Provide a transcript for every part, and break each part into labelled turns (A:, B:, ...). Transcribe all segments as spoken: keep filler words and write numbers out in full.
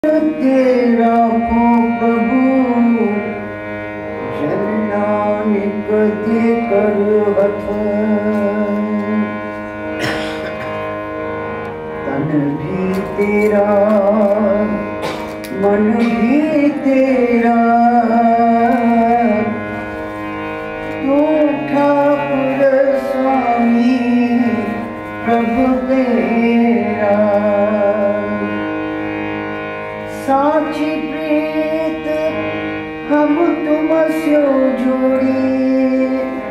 A: तेरा को प्रभु जन नानक दे कर हथ, तन भी तेरा मन भी तेरा, तू ठाकुर स्वामी प्रभु तेरा। साची प्रीत हम तुम स्यो जोड़ी,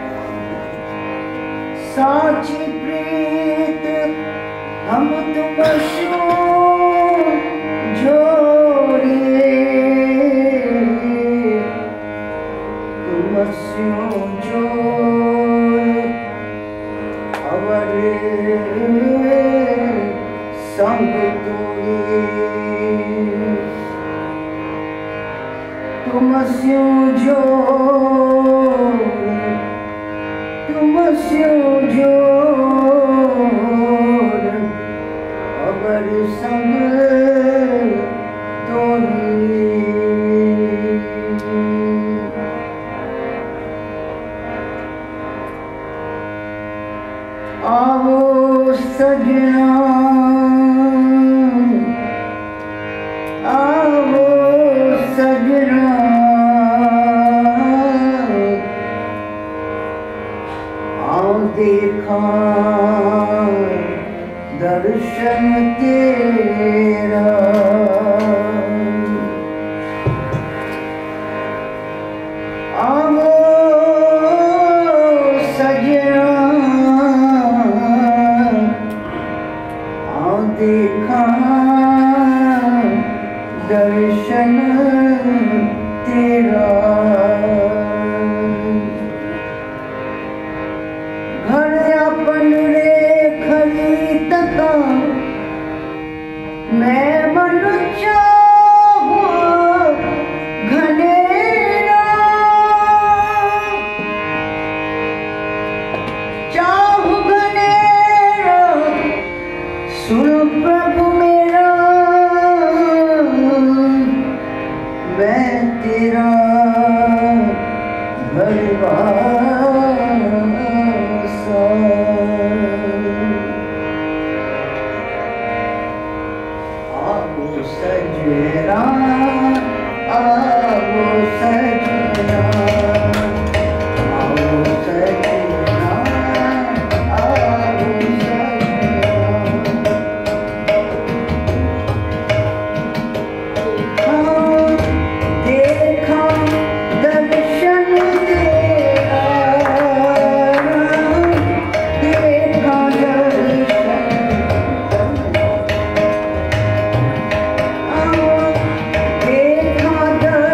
A: साची प्रीत हम तुम स्यो जोड़ी, तुम स्यो जोड़ अवर संग तोड़ी, तुम स्यो जोड़ तुम स्यो जोड़ अवर संग तोड़ी। आओ सजना आओ सजना, आओ देखा दर्शन तेरा, आओ सजना आओ देखा दर्शन तेरा। घर अपन रे खली तका मैं मन चाहूं घनेरा, चाहूं घनेरा सुन प्रभु मेरा, मैं तेरा भरवासा। आओ सजना आओ सजना आओ सजना आओ सजना।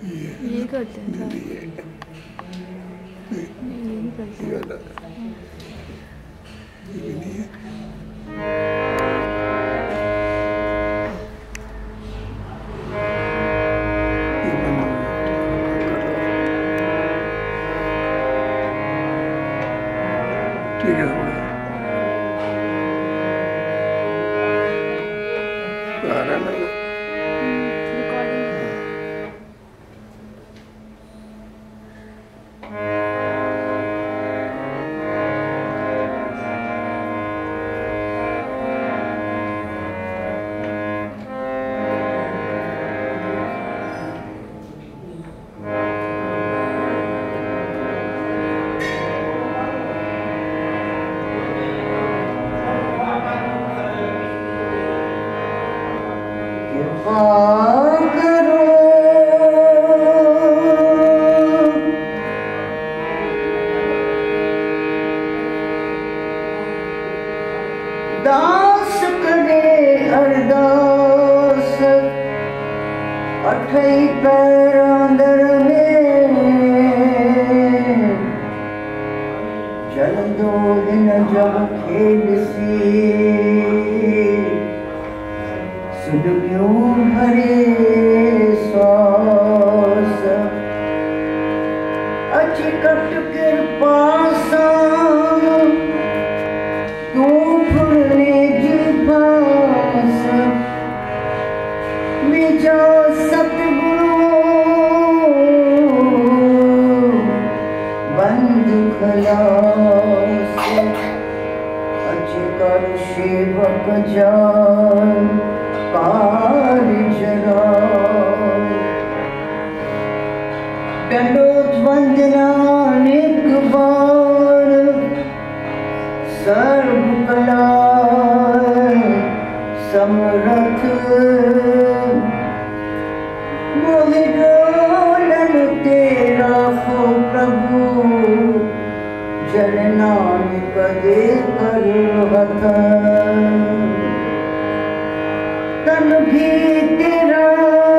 B: यही करते हैं सारे। यही करते हैं।
C: ठीक है
A: दास करे अरदास अठई पैर अंदर में जल दो दिन जब खेल सी सुनियो भरे श्वास अचिकट कृपा सा तू फुरने जीवास विजा सतगुरु बंद खलास अचकर सेवक जान कार जरा दंडोत वंदना एक बार सर्व कला समरथ मोहि डोलन तेरा हो प्रभु जल नानक दे करवत तन भी तेरा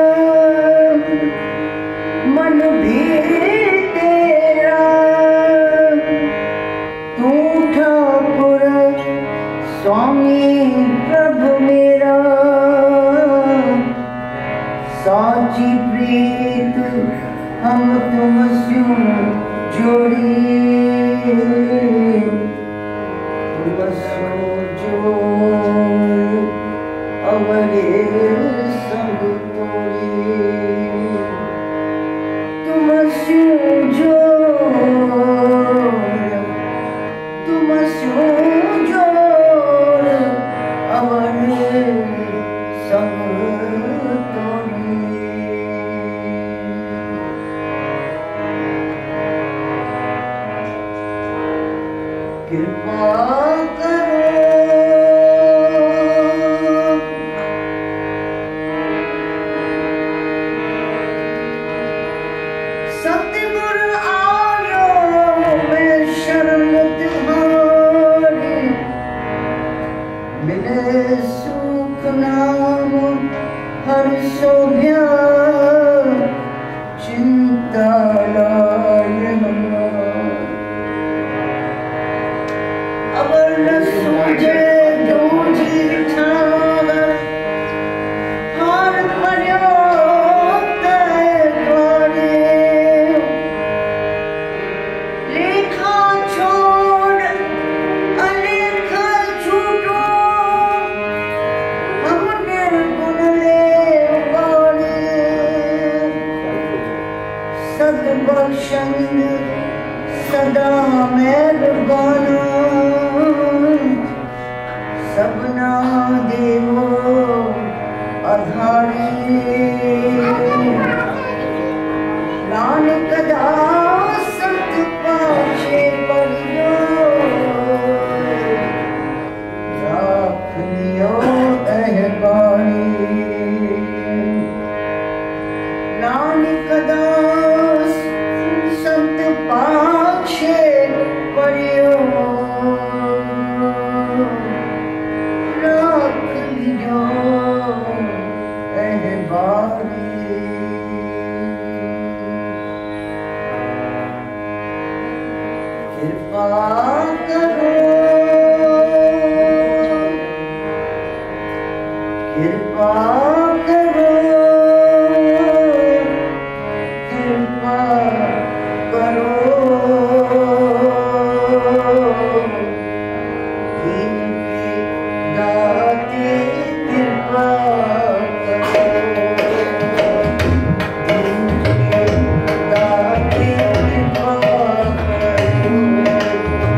A: मन भी तेरा तू ठाकुर स्वामी प्रभु मेरा साची प्रीत हम तुम स्यों जोड़ी तुम सो जोड़ अवरे संग तोड़ी तुम स्यों जोड़ तुम स्यों जोड़ अवरे संग तोड़ी कृपा करो सतगुर आयो मैं शरण तुम्हारी मिले सुख नाम हर शोभ्या चिंता लाय अवर न सूझे दूजी ठाव हार पर्यो तय द्वारे लेखा छोड़ अलेखा छूटो हम निर्गुण ले उबारे सद्बख्शंद सदा मेहरबाना सबना देवो आधारी नानक दास संत पाछे परियो राख लियो अहबारी नानक दास संत पाछे परियो कृपा करो कृपा करो कृपा करो इनके दाते कृपा करो इनके दाते कृपा करो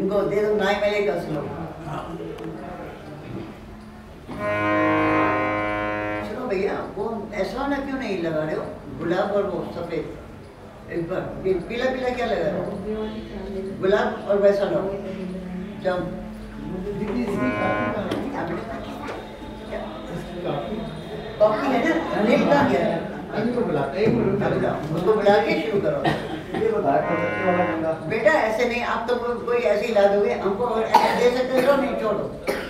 A: इनको दे दो नाई मेले का सुनो। सुनो भैया, वो ऐसा ना क्यों नहीं लगा रहे हो? गुलाब और वो सफेद एक बार पीला पीला क्या लगा रहे हो? गुलाब और वैसा लो जब कॉफी है ना, अनिल का क्या है?
C: इनको बुलाते हैं,
A: उसको बुला के शुरू करो। बेटा ऐसे नहीं, आप तो कोई ऐसे ही ला दोगे हमको, और ऐसे दे सकते हो नहीं, छोड़ो।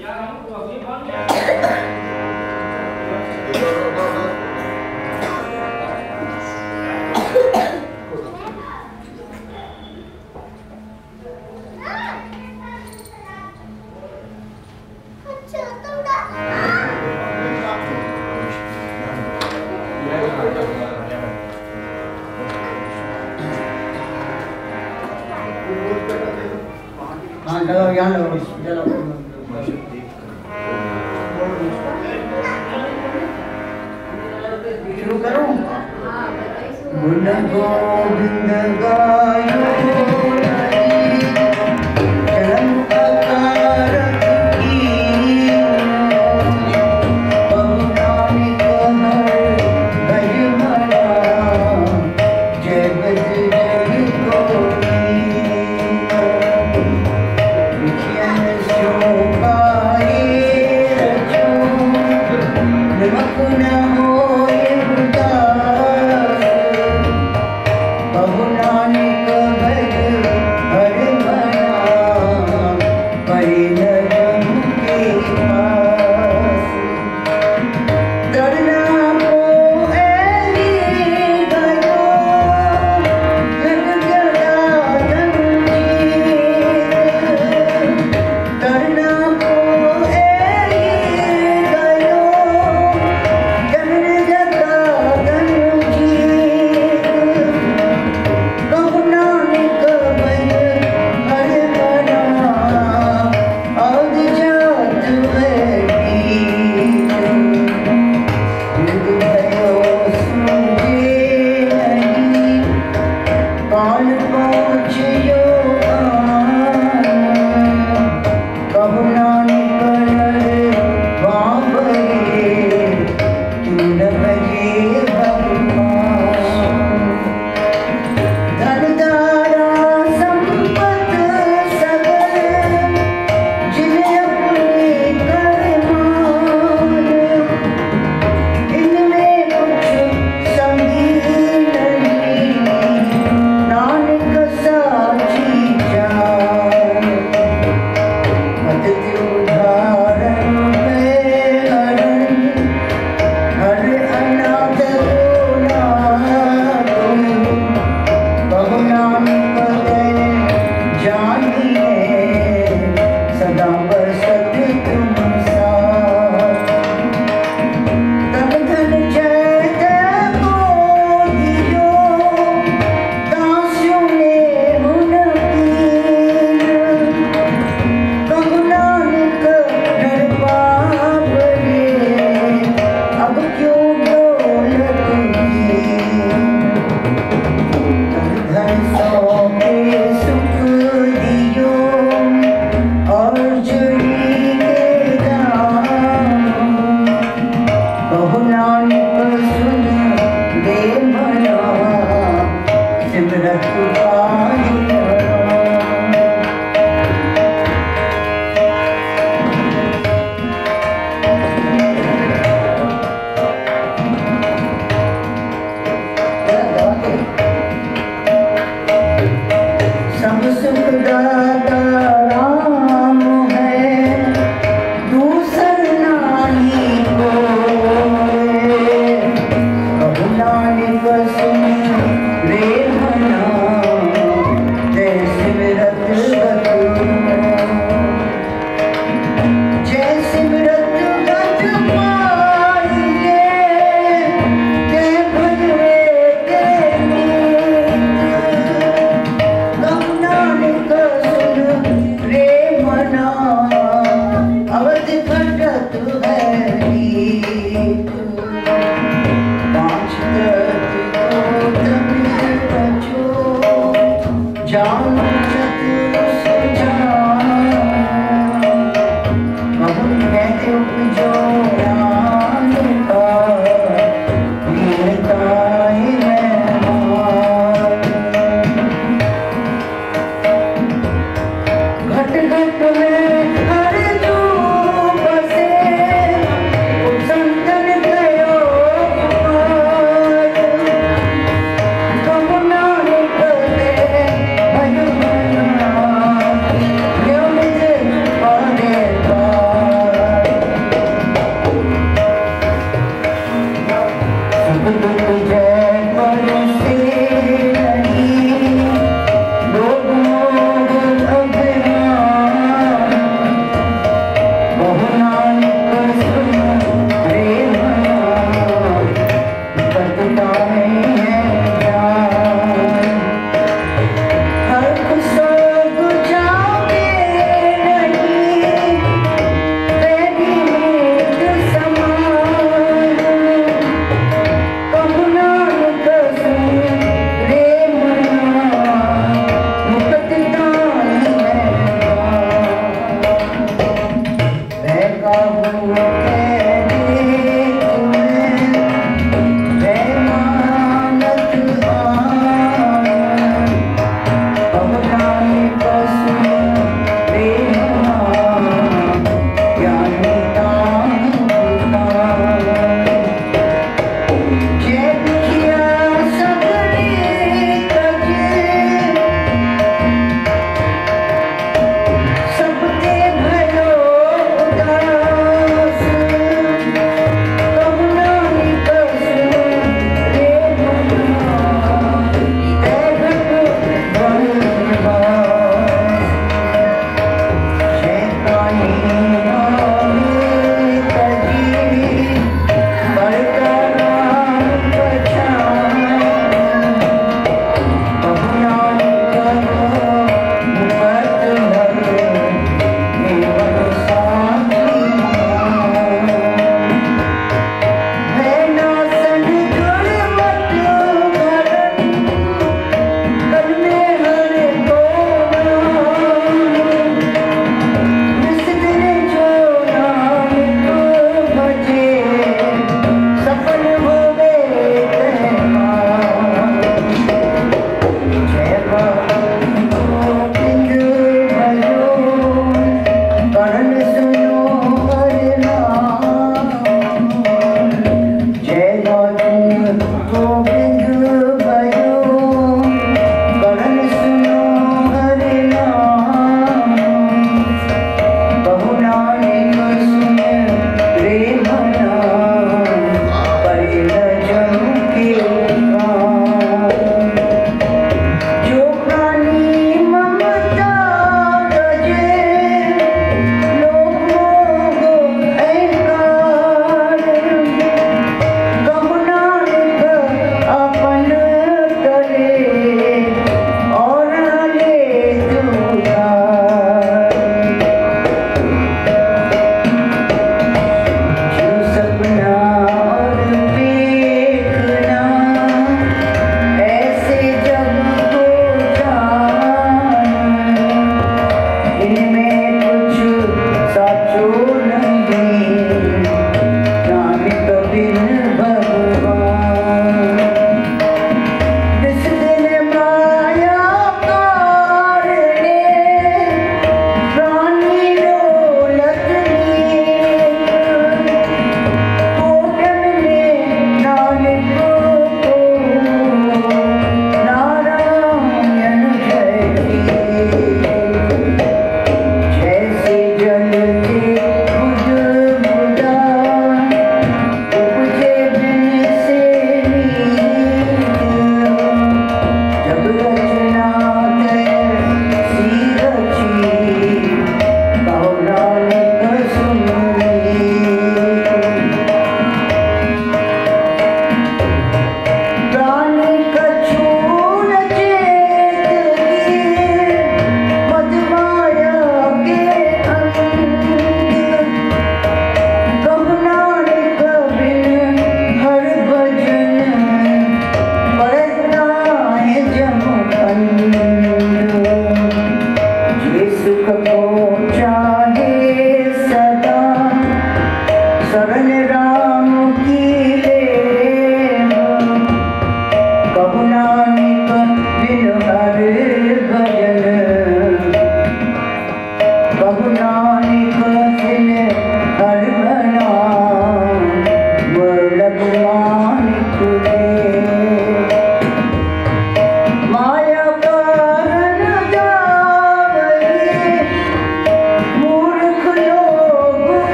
A: हाँ लगाओ, यहाँ लगाओ, चलो शुरू करो। गुण गोविंद गायो चरण अकारक की, पवनानि कमल भज मना, जय बज जय गोरी। विषयन शोभाए रचो, निमक न होए उदास, बहुनानिक भज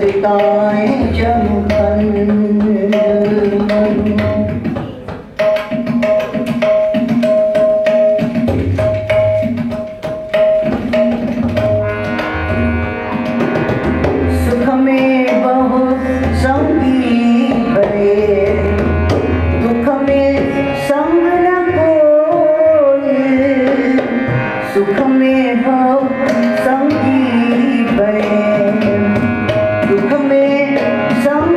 A: लतिकाएं चमकन सुख में बहु संगी भरे दुख में संग न कोई सुख में बहु संगी भरे दुख में संग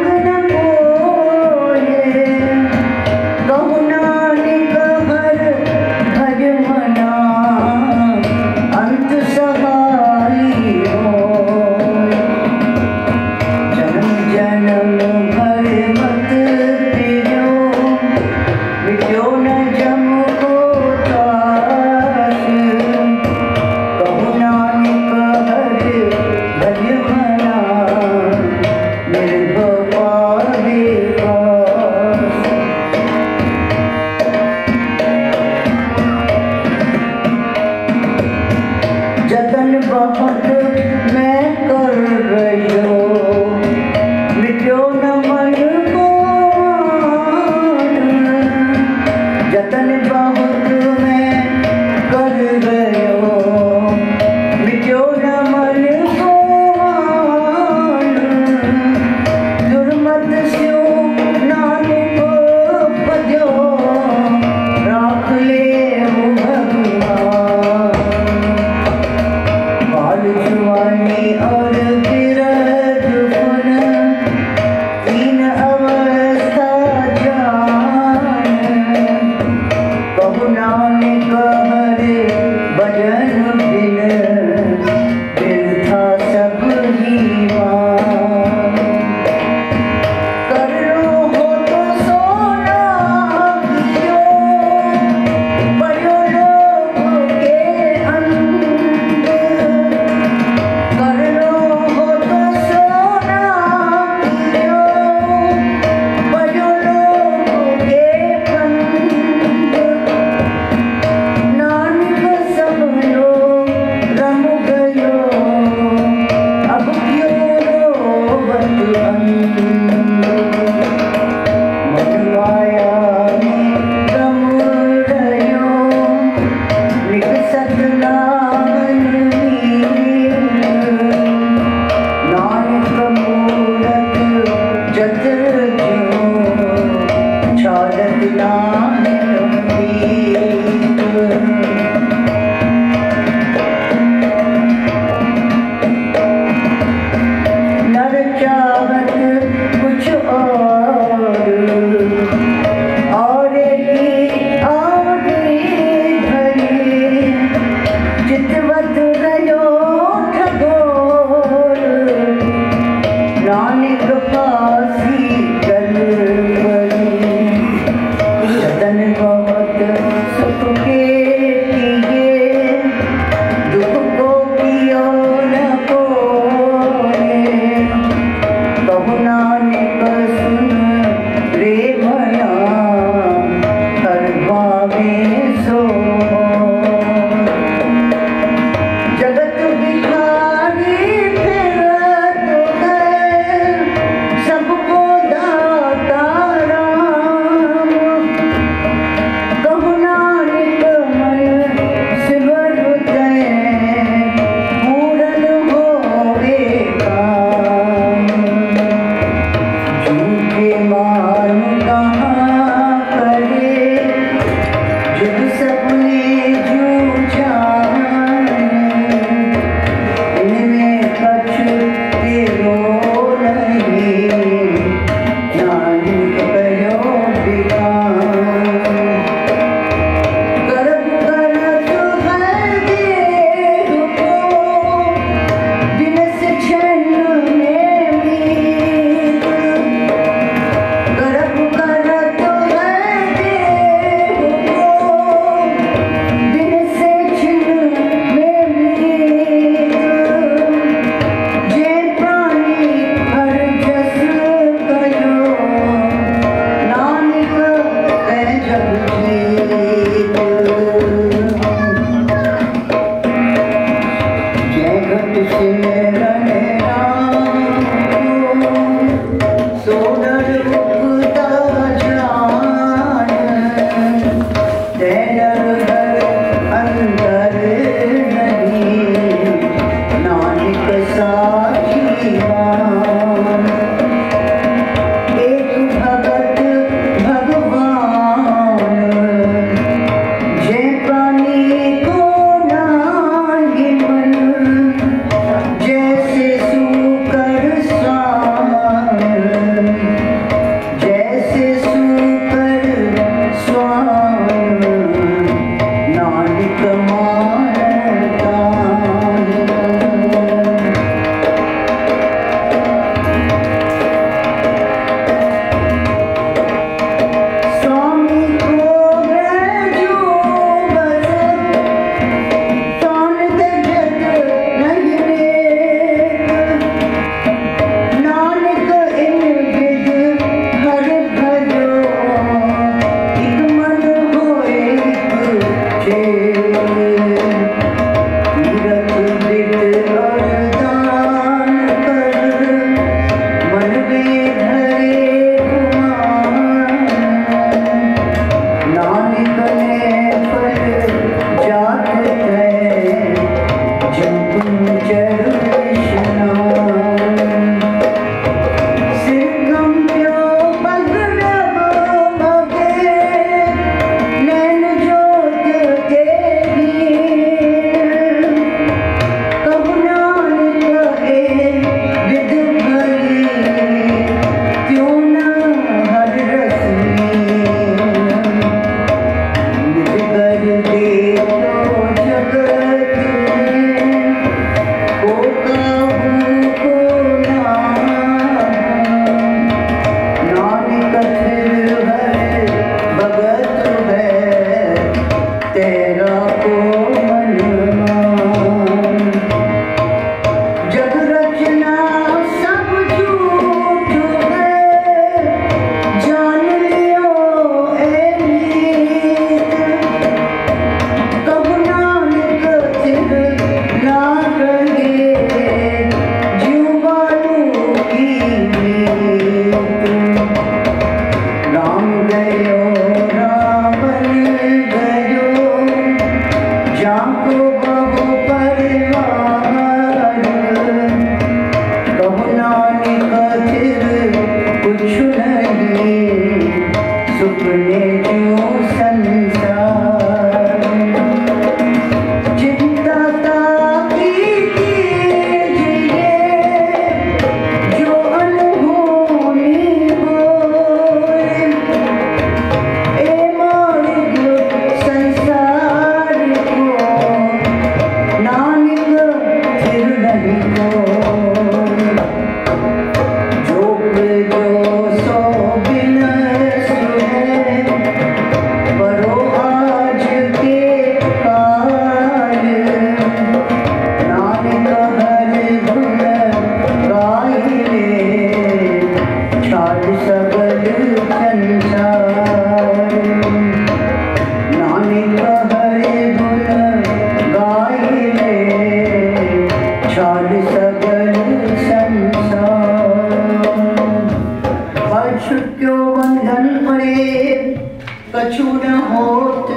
A: कछु न होत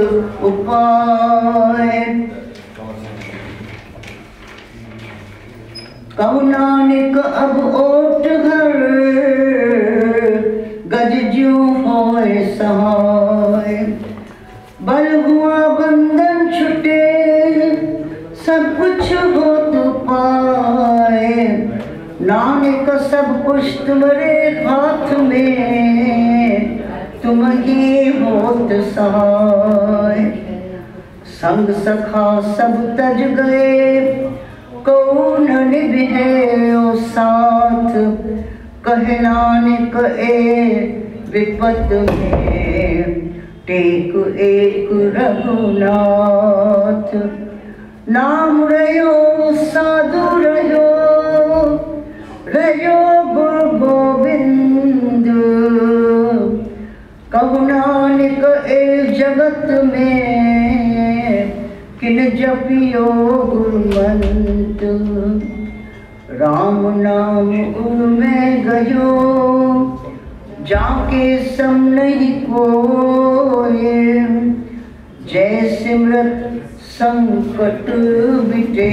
A: उपाय। कहु नानक अब ओट घर गज ज्यों होए सहाय। बल हुआ बंधन छुटे सब कुछ होत पाए। नानक सब कुछ तुम्हारे हाथ में तुम ही होत सहाय। संग सखा सब तज गए कौन निभे ओ साथ। कहे नानक ए विपत में टेक एक रघुनाथ। नाम रयो साधु रयो रयो गुरु गोविंद। कहु नानक ए जगत में किन जपियो गुरुमंत। राम नाम उनमें गयो जाके सम नहीं कोय। जय सिमरत संकट बिटे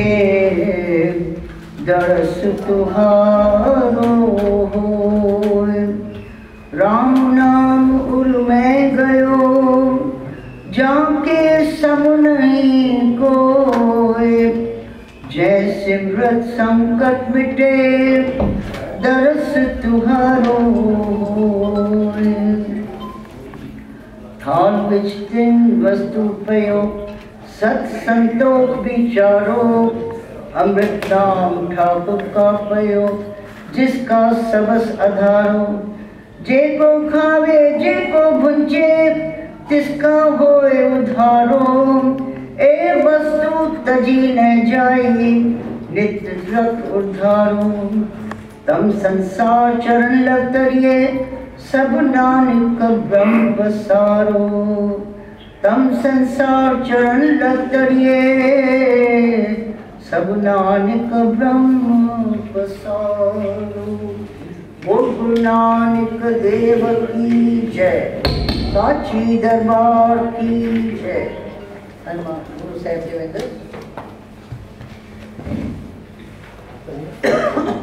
A: दरस तुहारो होय। राम नाम उनमें गयो जाके सम नहीं कोय। जय सिमरत संकट मिटे दरस तुहारो होय। थाल बिच दिन वस्तु पयो सत संतोख विचारो। अमृत नाम ठाकुर का पयो जिसका सबस आधारो। जे को खावे जे को भुंजे तिसका होए उधारो। ए वस्तु तजी न जाई नित्य रख उधारो। तम संसार चरण लग तरिए सब नानक ब्रह्म बसारो। तम संसार चरण लग तरिए सब नानक ब्रह्म बसारो। बोल गुरु नानक देव की जय। साची दरबार की जय। हनुमान गुरु साहिब देवेंद्र।